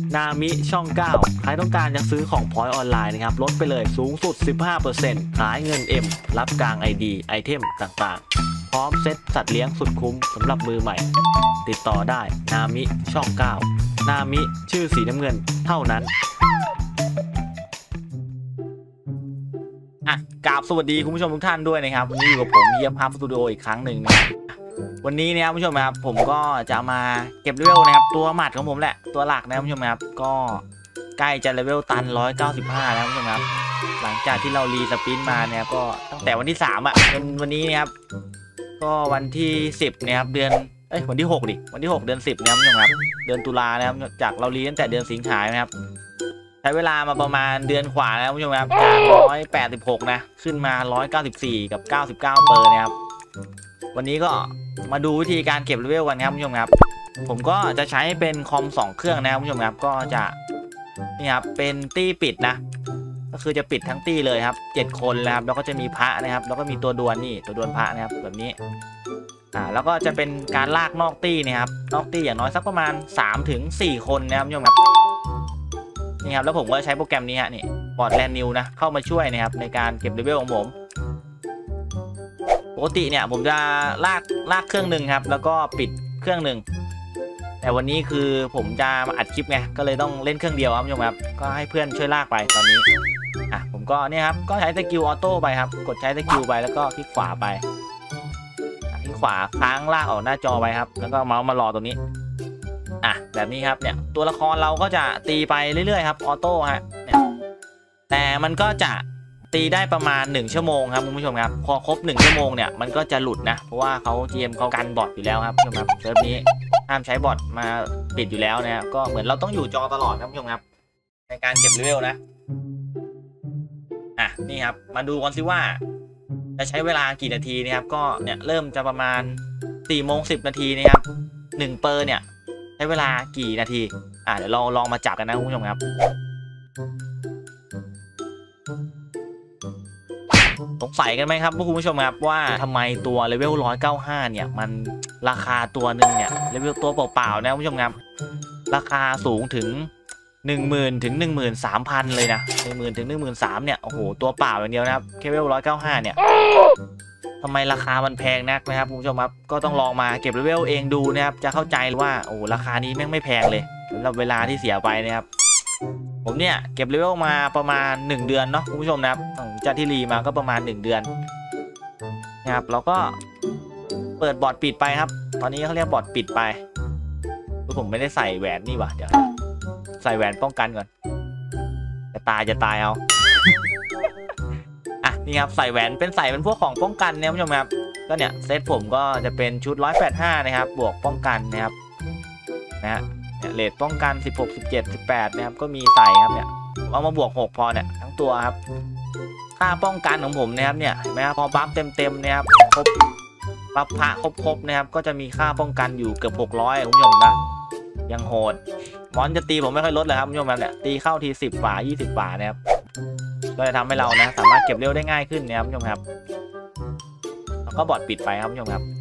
นามิช่อง9ใครต้องการจะซื้อของพอยต์ออนไลน์นะครับลดไปเลยสูงสุด 15% ขายเงิน M รับกลาง ID ไอเทมต่างๆพร้อมเซ็ตสัตว์เลี้ยงสุดคุ้มสำหรับมือใหม่ติดต่อได้นามิช่อง9นามิชื่อสีน้ำเงินเท่านั้นกราบสวัสดีคุณผู้ชมทุกท่านด้วยนะครับวันนี้อยู่กับผมเยี่ยมภาพสตูดิโออีกครั้งหนึ่งนะครับวันนี้นะครับผู้ชมครับผมก็จะมาเก็บเลเวลนะครับตัวหมัดของผมแหละตัวหลักนะผู้ชมครับก็ใกล้จะเลเวลตัน195แล้วผู้ชมครับหลังจากที่เรารีสปินมาเนี่ยก็ตั้งแต่วันที่3อ่ะจนวันนี้นะครับก็วันที่10นะครับเดือนวันที่6ดิวันที่6เดือน10นะครับผู้ชมครับเดือนตุลานะครับจากเรารีตั้งแต่เดือนสิงหานะครับใช้เวลามาประมาณเดือนขวาแล้วผู้ชมครับจาก186นะขึ้นมา194กับ99เปอร์นะครับวันนี้ก็มาดูวิธีการเก็บเลเวลกันครับผู้ชมครับผมก็จะใช้เป็นคอม2เครื่องนะครับผู้ชมครับก็จะนี่ครับเป็นตี้ปิดนะก็คือจะปิดทั้งตี้เลยครับ7คนแล้วครับแล้วก็จะมีพระนะครับแล้วก็มีตัวดวลนี่ตัวดวลพระนะครับแบบนี้แล้วก็จะเป็นการลากนอกตี้นะครับนอกตี้อย่างน้อยสักประมาณ3 ถึง 4 คนนะครับผู้ชมครับนี่ครับแล้วผมก็ใช้โปรแกรมนี้ฮะนี่บอร์ดแลนนิวนะเข้ามาช่วยนะครับในการเก็บเลเวลของผมปกติเนี่ยผมจะลากเครื่องหนึ่งครับแล้วก็ปิดเครื่องหนึ่งแต่วันนี้คือผมจะมาอัดคลิปไงก็เลยต้องเล่นเครื่องเดียวครับผู้ชมครับก็ให้เพื่อนช่วยลากไปตอนนี้ผมก็เนี่ยครับก็ใช้สกิลออโต้ไปครับกดใช้สกิลไปแล้วก็คลิกขวาไปคลิกขวาค้างลากออกหน้าจอไปครับแล้วก็เมาส์มารอตรงนี้แบบนี้ครับเนี่ยตัวละครเราก็จะตีไปเรื่อยๆครับออโต้ฮะเนี่ยแต่มันก็จะตีได้ประมาณ1ชั่วโมงครับคุณผู้ชมครับพอครบ1ชั่วโมงเนี่ยมันก็จะหลุดนะเพราะว่าเขา GM เขากันบอทอยู่แล้วครับคุณผู้ชมครับเซิร์ฟนี้ห้ามใช้บอทมาปิดอยู่แล้วนะก็เหมือนเราต้องอยู่จอตลอดครับคุณผู้ชมครับในการเก็บเลเวลนะนี่ครับมาดูกันสิว่าจะใช้เวลากี่นาทีนะครับก็เนี่ยเริ่มจะประมาณ4:10 นาทีนะครับ1เปอร์เนี่ยใช้เวลากี่นาทีเดี๋ยวเราลองมาจับกันนะคุณผู้ชมครับสงสัยกันไหมครับคุณผู้ชมครับว่าทำไมตัวเลเวล195เนี่ยมันราคาตัวหนึ่งเนี่ยเลเวลตัวเปล่าๆนะคุณผู้ชมครับราคาสูงถึง 10,000 ถึง 13,000 เลยนะ10,000 ถึง 13,000เนี่ยโอ้โหตัวเปล่าอย่างเดียวนะครับเลเวล195เนี่ยทำไมราคามันแพงนักนะครับคุณผู้ชมครับก็ต้องลองมาเก็บเลเวลเองดูนะครับจะเข้าใจว่าโอ้ราคานี้แม่งไม่แพงเลยสำหรับเวลาที่เสียไปนะครับผมเนี่ยเก็บเลเวลมาประมาณ1เดือนเนาะคุณผู้ชมนะครับจากที่รีมาก็ประมาณ1เดือนนะครับเราก็เปิดบอร์ดปิดไปครับตอนนี้เขาเรียกบอร์ดปิดไปผมไม่ได้ใส่แหวนนี่ว่ะเดี๋ยวใส่แหวนป้องกันก่อนจะตายเอา นี่ครับใส่แหวนเป็นพวกของป้องกันเนี่ยคุณผู้ชมครับก็เนี่ยเซตผมก็จะเป็นชุด185นะครับบวกป้องกันนะครับเลทป้องกัน16 17 18นะครับก็มีใส่ครับเนี่ยเอามาบวก6พอเนี่ยทั้งตัวครับค่าป้องกันของผมนะครับเนี่ยเห็นไหมครับพอบัฟเต็มนะครับครบบัฟพระครบนะครับก็จะมีค่าป้องกันอยู่เกือบ600คุณผู้ชมนะยังโหดมอนจะตีผมไม่ค่อยลดเลยครับคุณผู้ชมเนี่ยตีเข้าที10 บาท20 บาทนะครับก็จะทำให้เรานะสามารถเก็บเร็วได้ง่ายขึ้นนะครับคุณผู้ชมครับแล้วก็บอร์ดปิดไปครับคุณผู้ชมครับ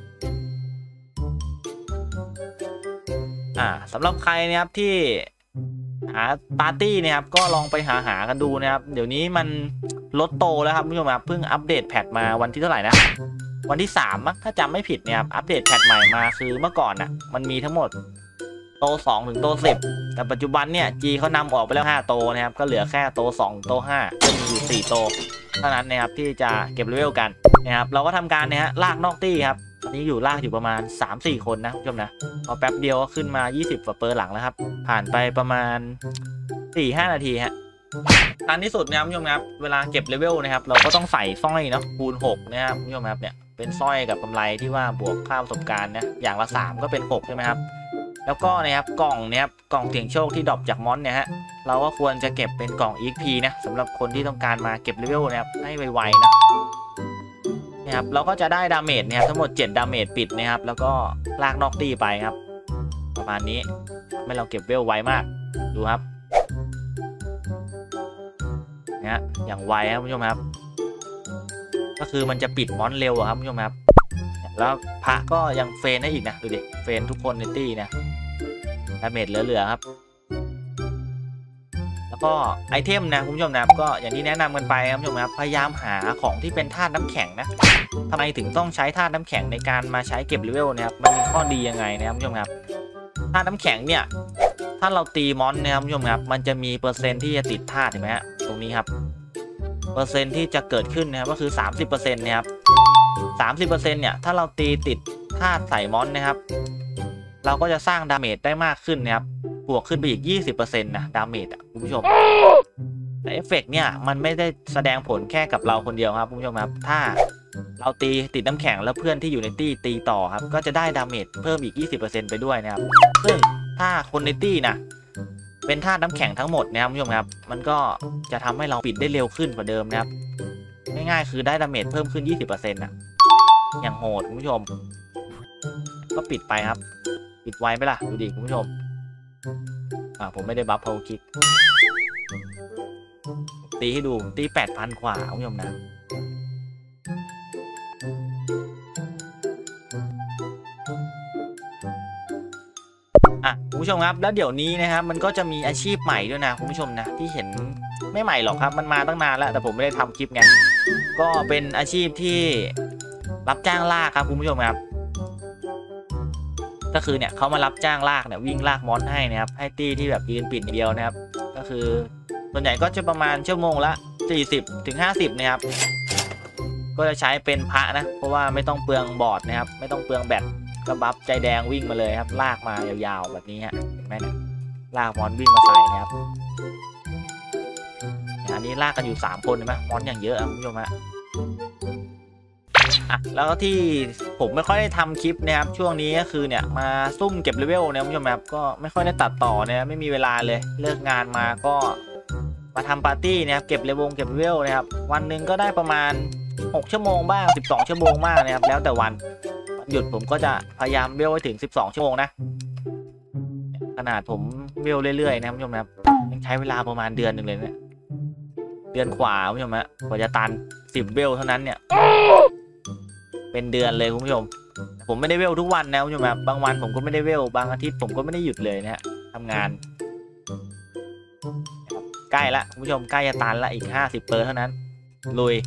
สำหรับใครนะครับที่หาปาร์ตี้นะครับก็ลองไปหากันดูนะครับเดี๋ยวนี้มันลดโตแล้วครับคุณผู้ชมครับเพิ่งอัปเดตแพทมาวันที่เท่าไหร่นะวันที่3มั้งถ้าจำไม่ผิดเนี่ยครับอัปเดตแพทใหม่มาคือเมื่อก่อนมันมีทั้งหมดโต2 ถึงโต10แต่ปัจจุบันเนี่ย G เขานำออกไปแล้ว5โตนะครับก็เหลือแค่โต2โต5ก็มีอยู่4โตเท่านั้นนะครับที่จะเก็บเลเวลกันนะครับเราก็ทำการลากนอกตี้ครับตอนนี้อยู่ลากอยู่ประมาณ 3-4 คนนะคุณผู้ชมนะพอแป๊บเดียวก็ขึ้นมา20 กว่าเปอร์หลังแล้วครับผ่านไปประมาณ 4-5 นาทีฮะทันที่สุดนะครับคุณผู้ชมครับเวลาเก็บเลเวลนะครับเราก็ต้องใส่สร้อยเนาะคูณ6นะครับคุณผู้ชมครับเนี่ยเป็นสร้อยกับกำไรที่ว่าบวกค่าประสบการณ์นะอย่างละ3ก็เป็น6ใช่ไหมครับแล้วก็นะครับกล่องนะครับกล่องเสี่ยงโชคที่ดรอปจากมอนเนี่ยฮะเราก็ควรจะเก็บเป็นกล่อง EXP นะสำหรับคนที่ต้องการมาเก็บเลเวลนะครับให้ไวๆนะครับเราก็จะได้ดาเมจนะครับทั้งหมด7ดาเมจปิดนะครับแล้วก็ลากนอกตี้ไปครับประมาณนี้ให้เราเก็บเวลไวมากดูครับเนี่ยอย่างไวครับผู้ชมครับก็คือมันจะปิดมอนเร็วครับผู้ชมครับแล้วพระก็ยังเฟนได้อีกนะดูดิเฟนทุกคนในตี้นะดาเมจเหลือๆครับแล้วก็ไอเทมนะคุณผู้ชมนะก็อย่างที่แนะนำกันไปครับคุณผู้ชมครับพยายามหาของที่เป็นธาตุน้ำแข็งนะทำไมถึงต้องใช้ธาตุน้ำแข็งในการมาใช้เก็บเลเวลนะครับมันมีข้อดียังไงนะครับคุณผู้ชมครับธาตุน้ำแข็งเนี่ยถ้าเราตีมอนนะครับคุณผู้ชมครับมันจะมีเปอร์เซ็นต์ที่จะติดธาตุเห็นไหมฮะตรงนี้ครับเปอร์เซ็นต์ที่จะเกิดขึ้นนะครับก็คือ 30%นะครับ 30% เนี่ยถ้าเราตีติดธาตุใส่มอนนะครับเราก็จะสร้างดาเมจได้มากขึ้นนะครับบวกขึ้นไปอีก 20% นะดาเมจอ่ะคุณผู้ชมแต่เอฟเฟกต์เนี่ยมันไม่ได้แสดงผลแค่กับเราคนเดียวครับคุณผู้ชมครับถ้าเราตีติดน้ำแข็งแล้วเพื่อนที่อยู่ในตี้ตีต่อครับก็จะได้ดาเมจเพิ่มอีก 20% ไปด้วยนะครับซึ่งถ้าคนในตี้นะเป็นธาตุน้ำแข็งทั้งหมดนะครับคุณผู้ชมครับมันก็จะทำให้เราปิดได้เร็วขึ้นกว่าเดิมนะครับง่ายๆคือได้ดาเมจเพิ่มขึ้น 20% นะอย่างโหดคุณผู้ชมก็ปิดไปครับปิดไวไหมล่ะดูดิคุณผู้ชมผมไม่ได้บัฟเพาคิกตีให้ดูตี 8,000 กว่าคุณผู้ชมนะคุณผู้ชมครับแล้วเดี๋ยวนี้นะครับมันก็จะมีอาชีพใหม่ด้วยนะคุณผู้ชมนะที่เห็นไม่ใหม่หรอกครับมันมาตั้งนานแล้วแต่ผมไม่ได้ทำคลิปไงก็เป็นอาชีพที่รับจ้างลากครับคุณผู้ชมครับก็คือเนี่ยเขามารับจ้างลากเนี่ยวิ่งลากมอนให้นะครับให้ตี้ที่แบบยืนปิดเดียวนะครับก็คือส่วนใหญ่ก็จะประมาณชั่วโมงละ 40-50 นะครับก็จะใช้เป็นพระนะเพราะว่าไม่ต้องเปลืองบอร์ดนะครับไม่ต้องเปลืองแบตก็บัฟใจแดงวิ่งมาเลยครับลากมายาวๆแบบนี้ฮะเห็นไหมเนี่ยลากมอนวิ่งมาใส่นะครับอันนี้ลากกันอยู่3 คนเห็นไหมมอนอย่างเยอะคุณผู้ชมฮะแล้วก็ที่ผมไม่ค่อยได้ทำคลิปนะครับช่วงนี้ก็คือเนี่ยมาซุ่มเก็บเลเวลนะคุณผู้ชมครับก็ไม่ค่อยได้ตัดต่อเนี่ยไม่มีเวลาเลยเลิกงานมาก็มาทำปาร์ตี้นะครับเก็บเลเวลนะครับวันหนึ่งก็ได้ประมาณ6 ชั่วโมงบ้าง12 ชั่วโมงบ้างนะครับแล้วแต่วันหยุดผมก็จะพยายามเวลให้ถึง12 ชั่วโมงนะขนาดผมเวลเรื่อยๆนะคุณผู้ชมครับใช้เวลาประมาณเดือนหนึ่งเลยเนี่ยเดือนกว่าคุณผู้ชมฮะกว่าจะตัน10 เวลเท่านั้นเนี่ยเป็นเดือนเลยคุณผู้ชมผมไม่ได้เวลทุกวันนะคุณผู้ชมครับบางวันผมก็ไม่ได้เวลบางอาทิตย์ผมก็ไม่ได้หยุดเลยนะฮะทำงานใกล้ละคุณผู้ชมใกล้จะตันละอีก50 เปอร์เท่านั้นลุย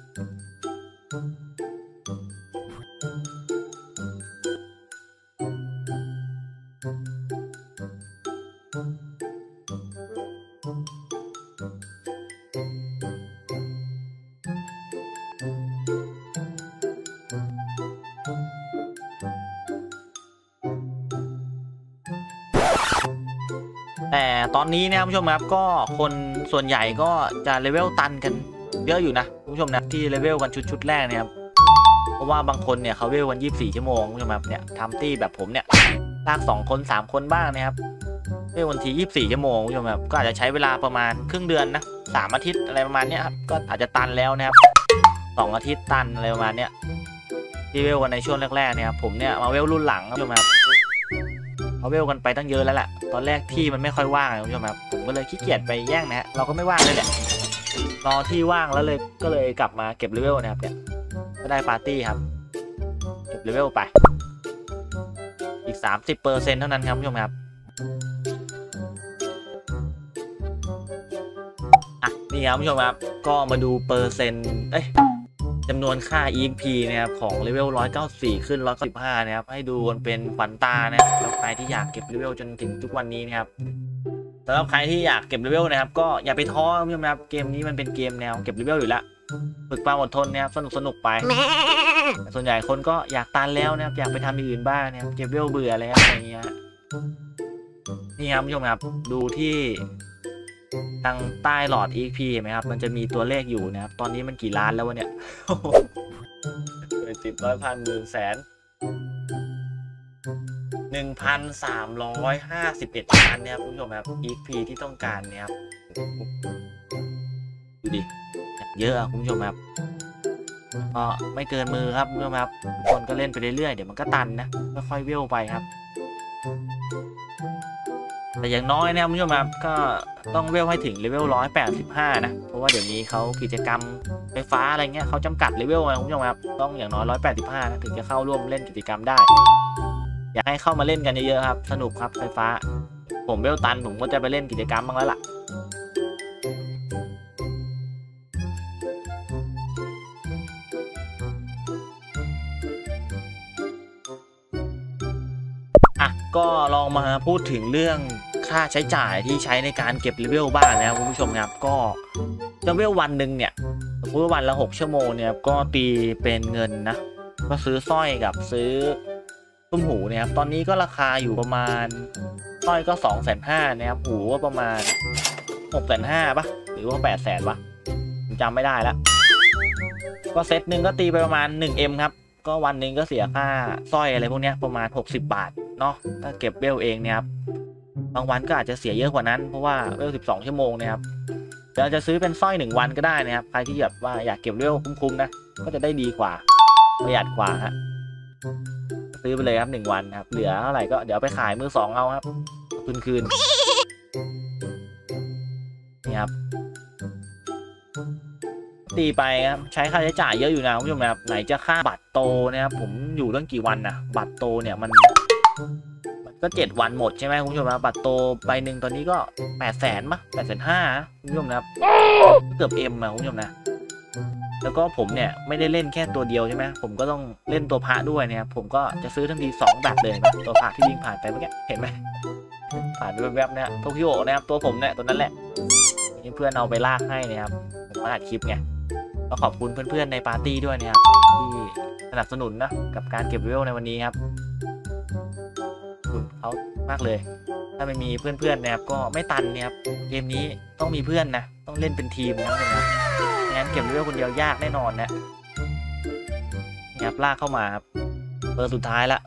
แต่ตอนนี้นะคุณผู้ชมครับก็คนส่วนใหญ่ก็จะเลเวลตันกันเยอะอยู่นะคุณผู้ชมนะที่เลเวลกันชุดแรกเนี่ยครับเพราะว่าบางคนเนี่ยเขาเลเวลกัน24 ชั่วโมงคุณผู้ชมครับเนี่ยทำตี้แบบผมเนี่ยลาก2 คน 3 คนบ้างนะครับเลเวลวันที่24 ชั่วโมงคุณผู้ชมครับก็อาจจะใช้เวลาประมาณครึ่งเดือนนะ3 อาทิตย์อะไรประมาณนี้ครับก็อาจจะตันแล้วนะครับ2 อาทิตย์ตันอะไรประมาณนี้ที่เวลกันในช่วงแรกๆเนี่ยผมเนี่ยมาเวลรุ่นหลังคุณผู้ชมครับเขาเวลกันไปตั้งเยอะแล้วแหละตอนแรกที่มันไม่ค่อยว่างคุณผู้ชมครับผมก็เลยขี้เกียจไปแย่งนะฮะเราก็ไม่ว่างเลยแหละรอที่ว่างแล้วเลยก็เลยกลับมาเก็บเลเวลนะครับเนี่ยก็ได้ปาร์ตี้ครับเก็บเลเวลไปอีก 30% เท่านั้นครับคุณผู้ชมครับนี่ครับคุณผู้ชมครับก็มาดูเปอร์เซ็นต์จำนวนค่า EXP นะครับของเลเวล194ขึ้น195นะครับให้ดูกันเป็นขวัญตานะแล้วใครที่อยากเก็บเลเวลจนถึงทุกวันนี้นะครับสำหรับใครที่อยากเก็บเลเวลนะครับก็อย่าไปท้อคุณผู้ชมครับเกมนี้มันเป็นเกมแนวเก็บเลเวลอยู่แล้วฝึกความอดทนนะครับสนุกไปส่วนใหญ่คนก็อยากตันแล้วนะครับอยากไปทำอย่างอื่นบ้างนะครับเก็บเลเวลเบื่อแล้วอะไรเงี้ยนี่ครับคุณผู้ชมครับดูที่ทางใต้หลอด EXP เห็นไหมครับมันจะมีตัวเลขอยู่นะครับตอนนี้มันกี่ล้านแล้ววะเนี่ย10 100 1,000 10,000 1,351 ล้านเนี่ยคุณผู้ชมครับ EXP ที่ต้องการเนี่ยครับดูดิเยอะคุณผู้ชมครับก็ไม่เกินมือครับคุณผู้ชมครับทุกคนก็เล่นไปเรื่อยๆเดี๋ยวมันก็ตันนะค่อยๆเวลไปครับแต่อย่างน้อยนะคุณผู้ชมครับก็ต้องเวลให้ถึงเลเวล185นะเพราะว่าเดี๋ยวนี้เขากิจกรรมไฟฟ้าอะไรเงี้ยเขาจำกัดเลเวลนะคุณผู้ชมครับต้องอย่างน้อย185นะถึงจะเข้าร่วมเล่นกิจกรรมได้อยากให้เข้ามาเล่นกันเยอะๆครับสนุกครับไฟฟ้าผมเวลตันผมก็จะไปเล่นกิจกรรมบ้างแล้วล่ะก็ลองมาพูดถึงเรื่องค่าใช้จ่ายที่ใช้ในการเก็บเลเวลบ้างนะครับคุณผู้ชมครับก็เลเวลวันหนึ่งเนี่ยสมมติว่าวันละ6 ชั่วโมงเนี่ยก็ตีเป็นเงินนะก็ซื้อสร้อยกับซื้อตุ้มหูเนี่ยครับตอนนี้ก็ราคาอยู่ประมาณสร้อยก็250,000นะครับหูก็ประมาณ650,000ป่ะหรือว่า800,000ป่ะจำไม่ได้แล้วก็เซตหนึ่งก็ตีไปประมาณ 1M ครับก็วันหนึ่งก็เสียค่าสร้อยอะไรพวกนี้ประมาณ60 บาทเนาะถ้าเก็บเวลเองเนี่ยครับบางวันก็อาจจะเสียเยอะกว่านั้นเพราะว่าเวล12 ชั่วโมงนะครับเราจะซื้อเป็นสร้อย1 วันก็ได้นะครับใครที่แบบว่าอยากเก็บเวลคุ้มๆนะก็จะได้ดีกว่าประหยัดกว่าฮะซื้อไปเลยครับ1 วันครับเหลือเท่าไหร่ก็เดี๋ยวไปขายมือสองเอาครับคืนนี่ครับตีไปครับใช้ค่าใช้จ่ายเยอะอยู่นะคุณผู้ชมครับไหนจะค่าบัตรโตนะครับผมอยู่ตั้งกี่วันนะบัตรโตเนี่ยมันก็7 วันหมดใช่ไหมคุณผู้ชมครับบัตรโตใบหนึ่งตอนนี้ก็800,000มั้ง850,000คุณผู้ชมนะครับเกือบMนะคุณผู้ชมนะแล้วก็ผมเนี่ยไม่ได้เล่นแค่ตัวเดียวใช่ไหมผมก็ต้องเล่นตัวพระด้วยนะครับผมก็จะซื้อทันที2 แบบเลยนะตัวพระที่วิ่งผ่านไปเมื่อกี้เห็นไหมผ่านไปแวบๆเนี่ยโตคิโอนะครับตัวผมเนี่ยตัวนั้นแหละนี่เพื่อนเอาไปลากให้นะครับผมมาอัดคลิปไงก็ขอบคุณเพื่อนๆในปาร์ตี้ด้วยนะครับที่สนับสนุนนะกับการเก็บเลเวลในวันนี้ครับขอบคุณเขามากเลยถ้าไม่มีเพื่อนๆนะครับก็ไม่ตันนะครับเกมนี้ต้องมีเพื่อนนะต้องเล่นเป็นทีมนะครับงั้นเก็บเลเวลคนเดียวยากแน่นอนนะนี่ครับลากเข้ามาครับเบอร์สุดท้ายละ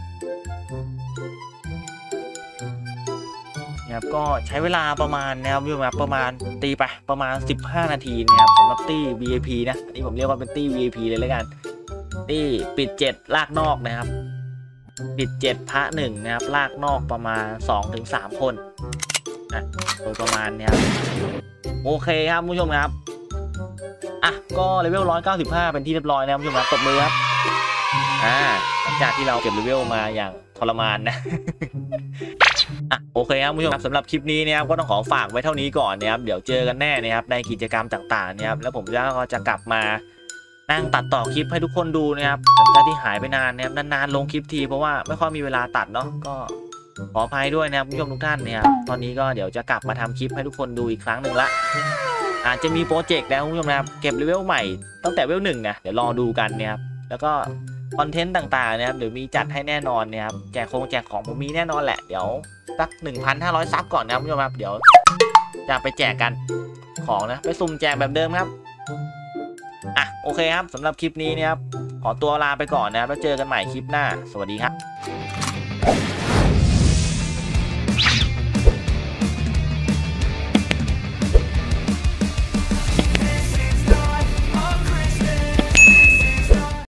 นะครับก็ใช้เวลาประมาณนะครับประมาณตีไปประมาณ15 นาทีนะครับสำหรับตี้ VIP นะอันนี้ผมเรียกว่าเป็นตี้ VIP เลยแล้วกันตี้ปิด7ลากนอกนะครับปิด7พระ1นะครับลากนอกประมาณ 2-3 คนนะโดยประมาณนี้ครับโอเคครับผู้ชมครับอ่ะก็เลเวล195เป็นที่เรียบร้อยนะผู้ชมครับตบมือครับหลังจากที่เราเก็บเลเวลมาอย่างทรมานนะโอเคครับผู้ชมครับสำหรับคลิปนี้นะครับก็ต้องขอฝากไว้เท่านี้ก่อนนะครับเดี๋ยวเจอกันแน่นะครับในกิจกรรมต่างๆนะครับแล้วผมก็จะกลับมานั่งตัดต่อคลิปให้ทุกคนดูนะครับหลังจากที่หายไปนานนะครับนานๆลงคลิปทีเพราะว่าไม่ค่อยมีเวลาตัดเนาะก็ขออภัยด้วยนะครับผู้ชมทุกท่านเนี่ยตอนนี้ก็เดี๋ยวจะกลับมาทำคลิปให้ทุกคนดูอีกครั้งหนึ่งละอาจจะมีโปรเจกต์นะคุณผู้ชมนะครับเก็บเลเวลใหม่ตั้งแต่เลเวล1นะเดี๋ยวรอดูกันนะครับแล้วก็คอนเทนต์ต่างๆนะครับเดี๋ยวมีจัดให้แน่นอนนะครับแจกของผมมีแน่นอนแหละเดี๋ยวสัก 1,500 ซับก่อนนะคุณผู้ชมครับเดี๋ยวจะไปแจกกันของนะไปสุ่มแจกแบบเดิมครับโอเคครับสำหรับคลิปนี้นะครับขอตัวลาไปก่อนนะครับแล้วเจอกันใหม่คลิปหน้าสวัสดีครับ